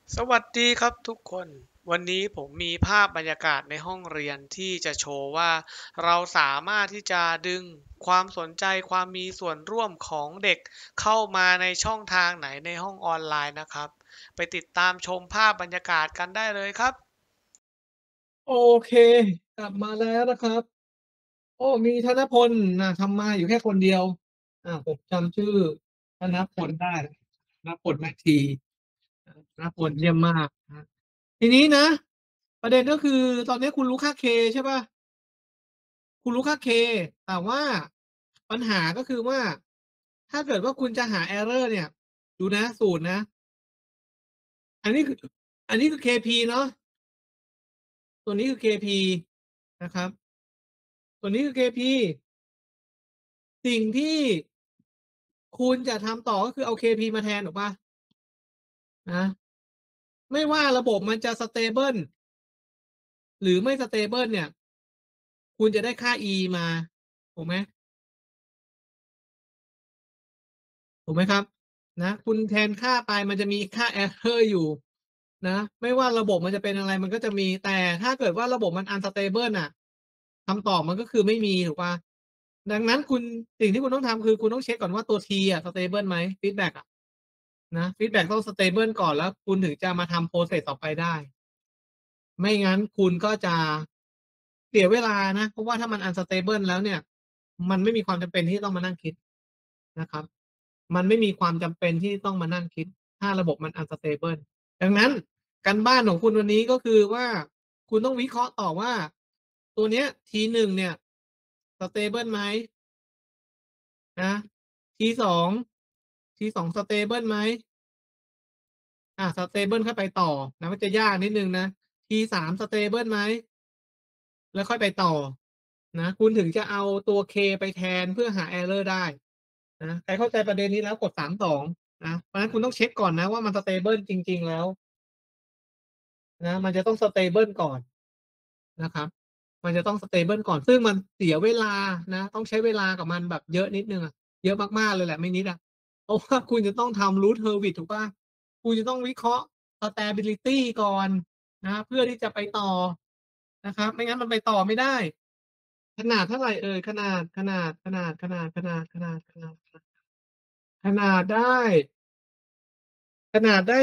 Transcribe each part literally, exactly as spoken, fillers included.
สวัสดีครับทุกคนวันนี้ผมมีภาพบรรยากาศในห้องเรียนที่จะโชว์ว่าเราสามารถที่จะดึงความสนใจความมีส่วนร่วมของเด็กเข้ามาในช่องทางไหนในห้องออนไลน์นะครับไปติดตามชมภาพบรรยากาศกันได้เลยครับโอเคกลับมาแล้วนะครับโอ้มีธนพลน่ะทำมาอยู่แค่คนเดียวอาผมจำชื่อธนพลได้ธนพลแมคทีอาธนพลเยี่ยมมากครับทีนี้นะประเด็นก็คือตอนนี้คุณรู้ค่า K ใช่เปล่าคุณรู้ค่า K แต่ว่าปัญหาก็คือว่าถ้าเกิดว่าคุณจะหา Error เนี่ยดูนะสูตรนะอันนี้คืออันนี้คือ เค พี เนาะตัวนี้คือ เค พี นะครับตัวนี้คือ เค พี สิ่งที่คุณจะทำต่อก็คือเอา เค พี มาแทนถูกเปล่านะไม่ว่าระบบมันจะสเตเบิลหรือไม่สเตเบิลเนี่ยคุณจะได้ค่า E มาถูกไหมถูกไหมครับนะคุณแทนค่าไปมันจะมีค่า Error อยู่นะไม่ว่าระบบมันจะเป็นอะไรมันก็จะมีแต่ถ้าเกิดว่าระบบมัน unstable น่ะคำตอบมันก็คือไม่มีถูกเปล่าดังนั้นคุณสิ่งที่คุณต้องทำคือคุณต้องเช็กก่อนว่าตัว T อะสเตเบิลไหมฟีดแบ็กอะ นะฟีดแบ็กต้องสเตเบิลก่อนแล้วคุณถึงจะมาทำ process ต่อไปได้ไม่งั้นคุณก็จะเสียเวลานะเพราะว่าถ้ามัน unstable แล้วเนี่ยมันไม่มีความจำเป็นที่ต้องมานั่งคิดนะครับมันไม่มีความจำเป็นที่ต้องมานั่งคิดถ้าระบบมัน unstable ดังนั้นการบ้านของคุณวันนี้ก็คือว่าคุณต้องวิเคราะห์ต่อว่าตัวเนี้ย ที หนึ่งเนี่ยสเตเบิลไหมนะ ที สอง ที สอง สเตเบิลไหม อาสเตเบิลค่อยไปต่อนะมันจะยากนิดหนึ่งนะ ที สาม สเตเบิลไหมแล้วค่อยไปต่อนะคุณถึงจะเอาตัว K ไปแทนเพื่อหา Error ได้นะใครเข้าใจประเด็นนี้แล้วกดสาม สองนะเพราะฉะนั้นคุณต้องเช็กก่อนนะว่ามันสเตเบิลจริงๆแล้วนะมันจะต้องสเตเบิลก่อนนะครับมันจะต้องสเตเบิลก่อนซึ่งมันเสียเวลานะต้องใช้เวลากับมันแบบเยอะนิดหนึ่งอะเยอะมากๆเลยแหละไม่นิดอะเพราะว่าคุณจะต้องทำ root heuris ถูกเปล่าคุณจะต้องวิเคราะห์ stability ก่อนนะเพื่อที่จะไปต่อนะครับไม่งั้นมันไปต่อไม่ได้ขนาดเท่าไรเอ่ยขนาดขนาดขนาดขนาดขนาดขนาดขนาดขนาดขนาดได้ขนาดได้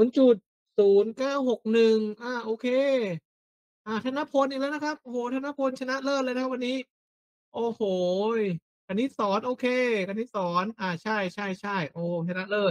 ศูนย์จุดศูนย์เก้าหกหนึ่งอาโอเคอาธนพลอีกแล้วนะครับโอ้โฮธนพลชนะเลิศเลยนะครับวันนี้โอ้โฮคณิตสอนโอเคคณิตสอนอาใช่ๆๆโอ้ชนะเลิศ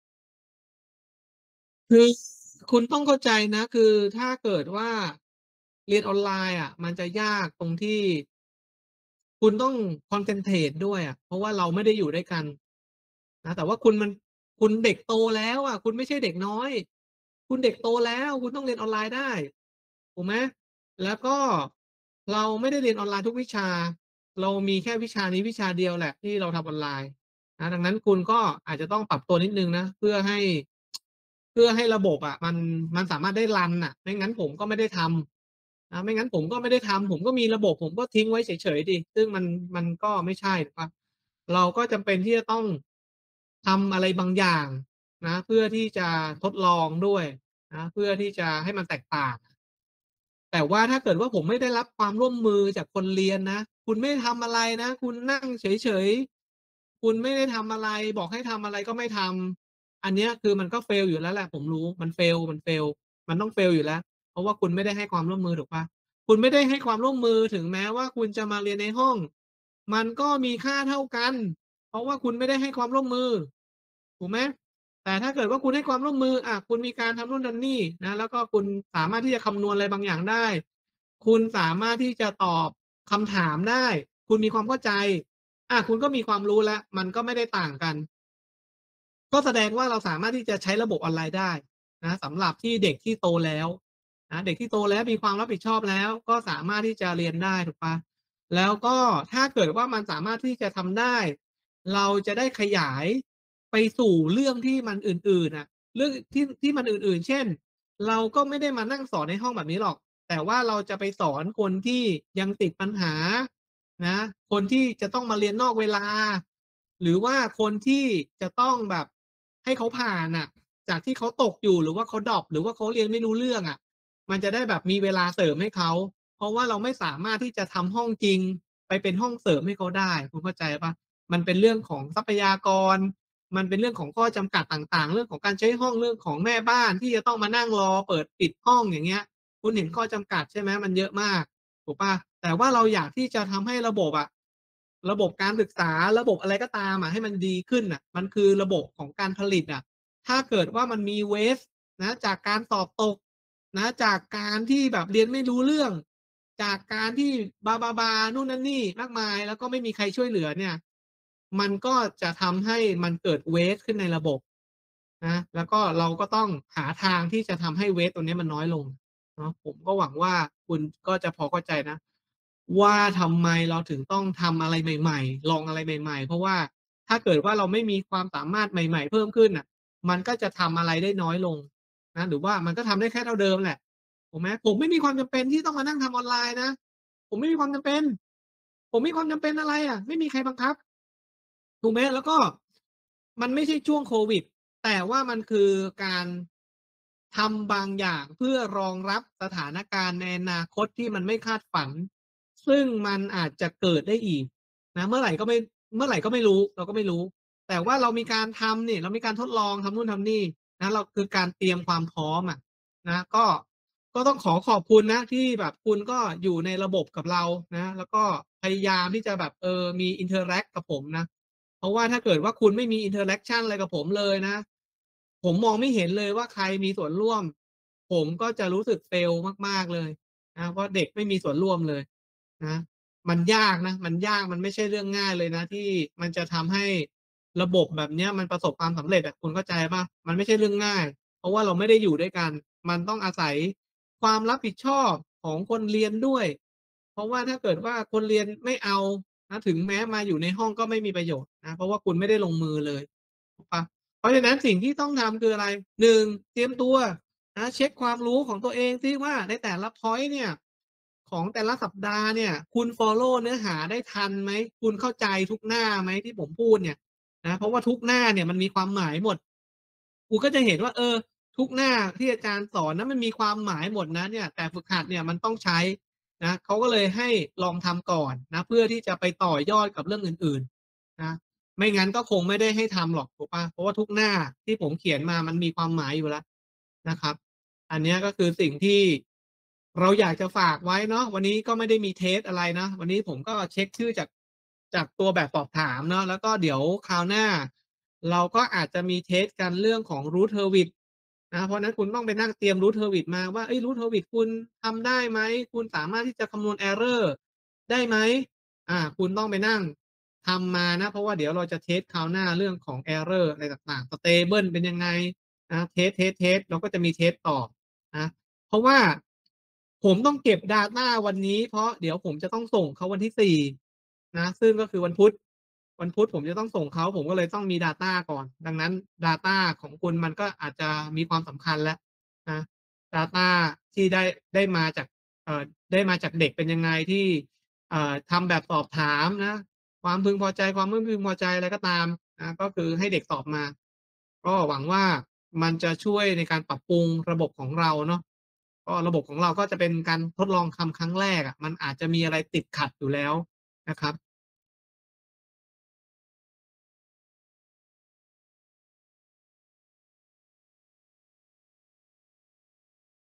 คือคุณต้องเข้าใจนะคือถ้าเกิดว่าเรียนออนไลน์อะมันจะยากตรงที่คุณต้อง concentrate ด้วยอะเพราะว่าเราไม่ได้อยู่ด้วยกันนะแต่ว่าคุณมันคุณเด็กโตแล้วอะคุณไม่ใช่เด็กน้อยคุณเด็กโตแล้วคุณต้องเรียนออนไลน์ได้ถูกไหมแล้วก็เราไม่ได้เรียนออนไลน์ทุกวิชาเรามีแค่วิชานี้วิชาเดียวแหละที่เราทำออนไลน์ นะดังนั้นคุณก็อาจจะต้องปรับตัวนิดหนึ่งนะเพื่อให้เพื่อให้ระบบอะมันมันสามารถได้รันน่ะไม่งั้นผมก็ไม่ได้ทำนะไม่งั้นผมก็ไม่ได้ทำผมก็มีระบบผมก็ทิ้งไว้เฉยๆสิซึ่งมันมันก็ไม่ใช่ถูกเปล่าเราก็จำเป็นที่จะต้องทำอะไรบางอย่างนะเพื่อที่จะทดลองด้วยนะเพื่อที่จะให้มันแตกต่าง แต่ว่าถ้าเกิดว่าผมไม่ได้รับความร่วมมือจากคนเรียนนะคุณไม่ทำอะไรนะคุณนั่งเฉยๆคุณไม่ได้ทำอะไรบอกให้ทำอะไรก็ไม่ทำอันเนี้ยคือมันก็ fail อยู่แล้วแหละผมรู้มัน fail มัน fail มันต้อง fail อยู่แล้วเพราะว่าคุณไม่ได้ให้ความร่วมมือถูกเปล่าคุณไม่ได้ให้ความร่วมมือถึงแม้ว่าคุณจะมาเรียนในห้องมันก็มีค่าเท่ากันเพราะว่าคุณไม่ได้ให้ความร่วมมือถูกไหม แต่ถ้าเกิดว่าคุณให้ความร่วมมืออาคุณมีการทำนู่นทำนี่นะแล้วก็คุณสามารถที่จะคำนวณอะไรบางอย่างได้คุณสามารถที่จะตอบคำถามได้คุณมีความเข้าใจอาคุณก็มีความรู้แล้วมันก็ไม่ได้ต่างกันก็แสดงว่าเราสามารถที่จะใช้ระบบออนไลน์ได้นะสำหรับที่เด็กที่โตแล้วนะเด็กที่โตแล้วมีความรับผิดชอบแล้วก็สามารถที่จะเรียนได้ถูกเปล่าแล้วก็ถ้าเกิดว่ามันสามารถที่จะทำได้เราจะได้ขยายไปสู่เรื่องที่มันอื่นๆน่ะเรื่องที่ที่มันอื่นๆเช่นเราก็ไม่ได้มานั่งสอนในห้องแบบนี้หรอกแต่ว่าเราจะไปสอนคนที่ยังติดปัญหานะคนที่จะต้องมาเรียนนอกเวลาหรือว่าคนที่จะต้องแบบให้เขาผ่านน่ะจากที่เขาตกอยู่หรือว่าเขาดร็อปหรือว่าเขาเรียนไม่รู้เรื่องอะมันจะได้แบบมีเวลาเสริมให้เขาเพราะว่าเราไม่สามารถที่จะทำห้องจริงไปเป็นห้องเสริมให้เขาได้คุณเข้าใจเปล่ามันเป็นเรื่องของทรัพยากรมันเป็นเรื่องของข้อจำกัดต่างๆเรื่องของการใช้ห้องเรื่องของแม่บ้านที่จะต้องมานั่งรอเปิดปิดห้องอย่างเงี้ยคุณเห็นข้อจำกัดใช่ไหมมันเยอะมากถูกเปล่าแต่ว่าเราอยากที่จะทำให้ระบบอะระบบการศึกษาระบบอะไรก็ตามอะให้มันดีขึ้นน่ะมันคือระบบของการผลิตอะ ถ้าเกิดว่ามันมี waste นะจากการสอบตกนะจากการที่แบบเรียนไม่รู้เรื่องจากการที่บาๆๆนู่นนั่นนี่มากมายแล้วก็ไม่มีใครช่วยเหลือเนี่ยมันก็จะทำให้มันเกิด waste ขึ้นในระบบนะแล้วก็เราก็ต้องหาทางที่จะทำให้ waste ตรงนี้มันน้อยลงเนาะผมก็หวังว่าคุณก็จะพอเข้าใจนะว่าทำไมเราถึงต้องทำอะไรใหม่ๆลองอะไรใหม่ๆเพราะว่าถ้าเกิดว่าเราไม่มีความสามารถใหม่ๆเพิ่มขึ้นน่ะ มันก็จะทำอะไรได้น้อยลงนะหรือว่ามันก็ทำได้แค่เท่าเดิมแหละถูกไหมผมไม่มีความจำเป็นที่ต้องมานั่งทำออนไลน์นะผมไม่มีความจำเป็นผมมีความจำเป็นอะไรอะไม่มีใครบังคับถูกไหมแล้วก็มันไม่ใช่ช่วงโควิดแต่ว่ามันคือการทำบางอย่างเพื่อรองรับสถานการณ์ในอนาคตที่มันไม่คาดฝันซึ่งมันอาจจะเกิดได้อีกนะเมื่อไหร่ก็ไม่เมื่อไหร่ก็ไม่รู้เราก็ไม่รู้ แต่ว่าเรามีการทำนี่เรามีการทดลองทำนู่นทำนี่นะเราคือการเตรียมความพร้อมอะนะก็ก็ต้องขอขอบคุณนะที่แบบคุณก็อยู่ในระบบกับเรานะแล้วก็พยายามที่จะแบบเออมี interact กับผมนะเพราะว่าถ้าเกิดว่าคุณไม่มี interaction อะไรกับผมเลยนะผมมองไม่เห็นเลยว่าใครมีส่วนร่วมผมก็จะรู้สึก fail มากๆเลยนะเพราะเด็กไม่มีส่วนร่วมเลยนะ มันยากนะมันยากมันไม่ใช่เรื่องง่ายเลยนะที่มันจะทำให้ระบบแบบเนี้ยมันประสบความสำเร็จอะคุณเข้าใจเปล่ามันไม่ใช่เรื่องง่ายเพราะว่าเราไม่ได้อยู่ด้วยกันมันต้องอาศัยความรับผิดชอบของคนเรียนด้วยเพราะว่าถ้าเกิดว่าคนเรียนไม่เอานะถึงแม้มาอยู่ในห้องก็ไม่มีประโยชน์นะเพราะว่าคุณไม่ได้ลงมือเลยถูกเปล่าเพราะฉะนั้นสิ่งที่ต้องทำคืออะไรหนึ่งเตรียมตัวนะเช็กความรู้ของตัวเองซิว่าในแต่ละพ็อยนต์เนี่ย ของแต่ละสัปดาห์เนี่ยคุณฟอลโลว์เนื้อหาได้ทันไหมคุณเข้าใจทุกหน้าไหมที่ผมพูดเนี่ยนะเพราะว่าทุกหน้าเนี่ยมันมีความหมายหมดคุณก็จะเห็นว่าเออทุกหน้าที่อาจารย์สอนนั้นมันมีความหมายหมดนะเนี่ยแต่ฝึกหัดเนี่ยมันต้องใช้นะเขาก็เลยให้ลองทำก่อนนะเพื่อที่จะไปต่อยอดกับเรื่องอื่นๆนะไม่งั้นก็คงไม่ได้ให้ทำหรอกถูกเปล่าเพราะว่าทุกหน้าที่ผมเขียนมามันมีความหมายอยู่แล้วนะครับ อันเนี้ยก็คือสิ่งที่เราอยากจะฝากไว้เนาะวันนี้ก็ไม่ได้มีเทสอะไรนะวันนี้ผมก็เช็กชื่อจากจากตัวแบบสอบถามเนาะแล้วก็เดี๋ยวคราวหน้าเราก็อาจจะมีเทสต์กันเรื่องของ Root Hurwitz นะเพราะฉะนั้นคุณต้องไปนั่งเตรียม Root Hurwitz มาว่าเฮ้ย Root Hurwitz คุณทำได้ไหมคุณสามารถที่จะคำนวณ Error ได้ไหมอาคุณต้องไปนั่งทำมานะเพราะว่าเดี๋ยวเราจะเทสต์คราวหน้าเรื่องของ Error อะไรต่างๆ Stable เป็นยังไงนะเทสต์ๆๆเราก็จะมีเทสต์ต่อ นะเพราะว่าผมต้องเก็บ Data วันนี้เพราะเดี๋ยวผมจะต้องส่งเขาวันที่สี่นะซึ่งก็คือวันพุธวันพุธผมจะต้องส่งเขาผมก็เลยต้องมี Data ก่อนดังนั้น Data ของคุณมันก็อาจจะมีความสำคัญแล้วนะ Data ที่ได้ได้มาจากเอ่อได้มาจากเด็กเป็นยังไงที่เอ่อทำแบบสอบถามนะความพึงพอใจความไม่พึงพอใจอะไรก็ตามนะก็คือให้เด็กตอบมา ก็หวังว่ามันจะช่วยในการปรับปรุงระบบของเราเนาะก็ระบบของเราก็จะเป็นการทดลองทำครั้งแรกอะมันอาจจะมีอะไรติดขัดอยู่แล้วนะครับ